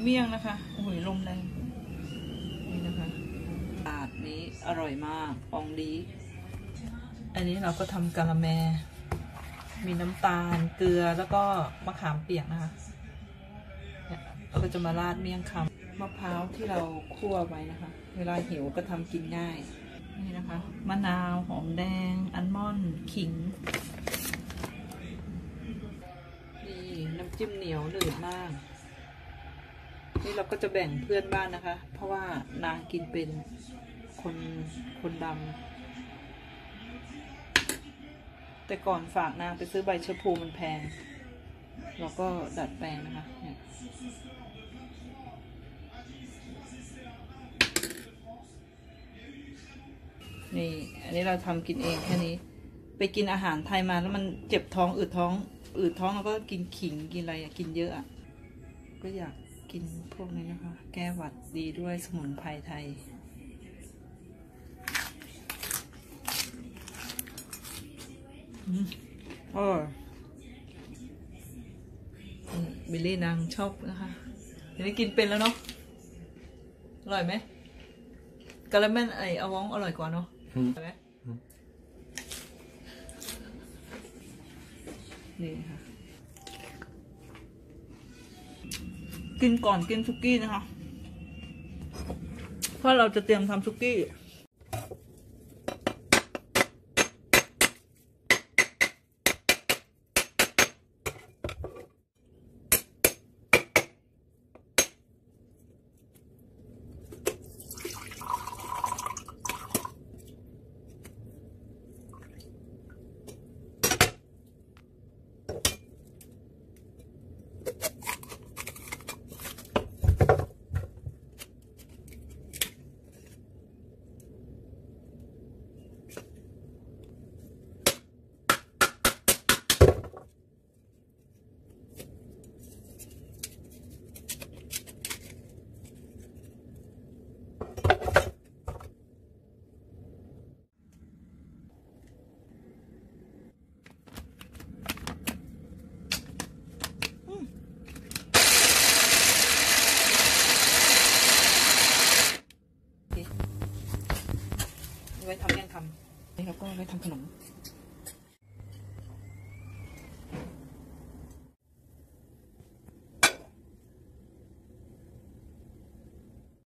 เมี่ยงนะคะโอ้ยลมแรงนี่นะคะถาดนี้อร่อยมากฟองดีอันนี้เราก็ทำกะละแมมีน้ำตาลเกลือแล้วก็มะขามเปียกนะคะเราก็จะมาราดเมี่ยงคำมะพร้าวที่เราคั่วไว้นะคะเวลาหิวก็ทำกินง่ายนี่นะคะมะนาวหอมแดงอัลมอนด์ขิงนี่น้ำจิ้มเหนียวหนืดมากนี่เราก็จะแบ่งเพื่อนบ้านนะคะเพราะว่านางกินเป็นคนดำแต่ก่อนฝากนางไปซื้อใบชะพูมันแพงเราก็ดัดแปลงนะคะเนี่ยนี่อันนี้เราทำกินเองแค่นี้ไปกินอาหารไทยมาแล้วมันเจ็บท้องอืดท้องแล้วก็กินขิงกินอะไรกินเยอะอ่ะก็อยากกินพวกนี้นะคะแก้หวัดดีด้วยสมุนไพรไทยบิลลี่นางชอบนะคะเดี๋ยวนี้กินเป็นแล้วเนาะอร่อยไหมกะละแม่นอาวองอร่อยกว่าเนาะใช่ไหมนี่ค่ะกินก่อนกินซุกี้นะคะเพราะเราจะเตรียมทำซุกี้ไว้ทำยังทำนี่ครับก็ไว้ทำขนม